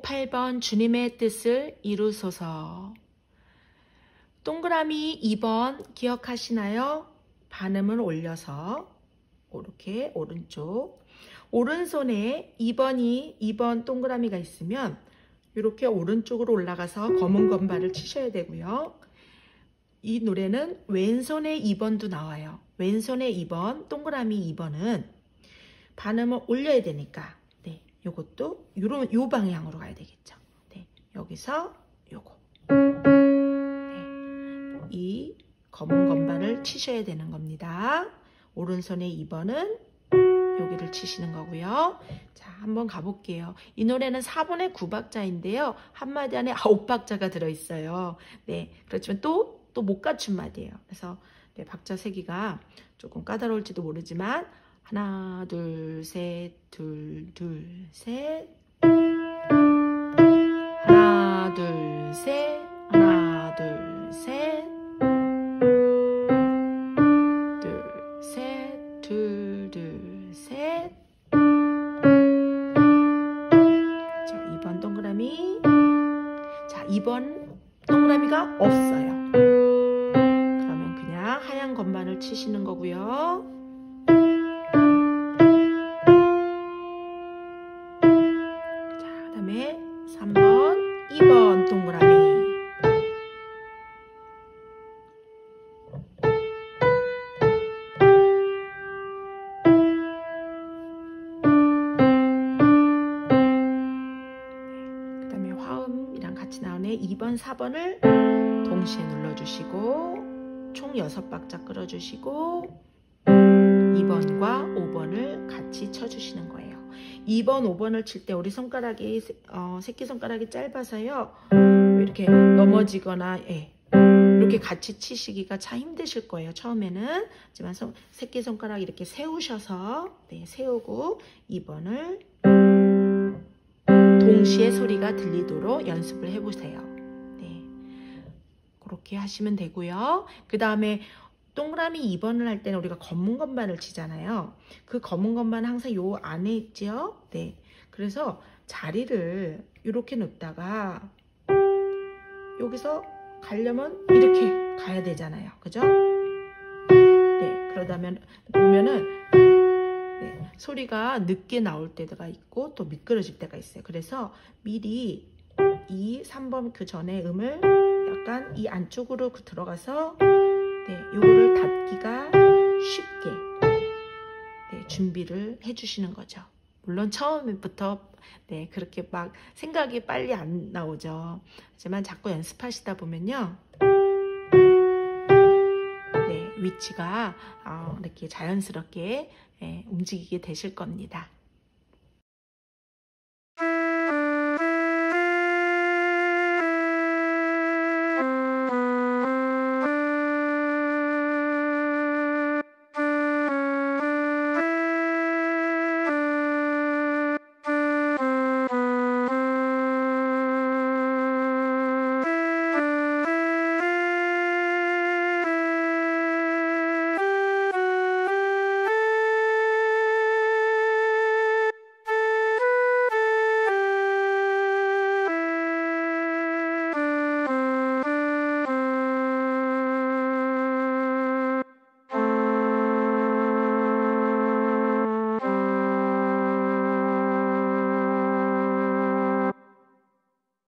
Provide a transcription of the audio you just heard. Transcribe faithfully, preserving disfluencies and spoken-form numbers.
팔 번 주님의 뜻을 이루소서. 동그라미 이 번 기억하시나요? 반음을 올려서 이렇게 오른쪽 오른손에 이 번이 이 번 동그라미가 있으면 이렇게 오른쪽으로 올라가서 검은 건발을 치셔야 되고요. 이 노래는 왼손에 이 번도 나와요. 왼손에 이 번 동그라미 이 번은 반음을 올려야 되니까 네, 요것도 요런 요 방향으로 가야 되겠죠. 네, 여기서 요거 네, 이 검은 건발을 치셔야 되는 겁니다. 오른손에 이 번은 여기를 치시는 거고요. 자, 한번 가볼게요. 이 노래는 사 번의 구 박자인데요. 한 마디 안에 아홉 박자가 들어있어요. 네, 그렇지만 또 또 못 갖춘 마디예요. 그래서 네, 박자 세기가 조금 까다로울지도 모르지만 하나, 둘, 셋, 둘, 둘, 셋 하나, 둘, 셋 하나, 둘, 셋 둘, 셋 둘, 둘, 셋 그렇죠. 이 번 동그라미 자, 이 번 동그라미가 없어요. 그러면 그냥 하얀 건반을 치시는 거고요. 자, 그 다음에 삼 번, 이 번 동그라미 그 다음에 화음이랑 같이 나오네. 이 번, 사 번을 동시에 눌러주시고 총 여섯 박자 끌어주시고 이 번과 오 번을 같이 쳐주시는 거예요. 이 번, 오 번을 칠 때 우리 손가락이 어, 새끼손가락이 짧아서요. 이렇게 넘어지거나 예, 이렇게 같이 치시기가 참 힘드실 거예요. 처음에는. 하지만 손, 새끼손가락 이렇게 세우셔서 네, 세우고 이 번을 동시에 소리가 들리도록 연습을 해보세요. 네, 그렇게 하시면 되고요. 그 다음에 동그라미 이 번을 할 때는 우리가 검은 건반을 치잖아요. 그 검은 건반은 항상 요 안에 있죠. 네, 그래서 자리를 이렇게 놓다가 여기서 가려면 이렇게 가야 되잖아요. 그죠? 네, 그러다면 보면은 네, 소리가 늦게 나올 때가 있고 또 미끄러질 때가 있어요. 그래서 미리 이 삼 번 그 전에 음을 약간 이 안쪽으로 들어가서 네, 요거를 닫기가 쉽게 네, 준비를 해주시는 거죠. 물론 처음부터 네, 그렇게 막 생각이 빨리 안 나오죠. 하지만 자꾸 연습하시다 보면요. 네, 위치가 어, 이렇게 자연스럽게 예, 움직이게 되실 겁니다.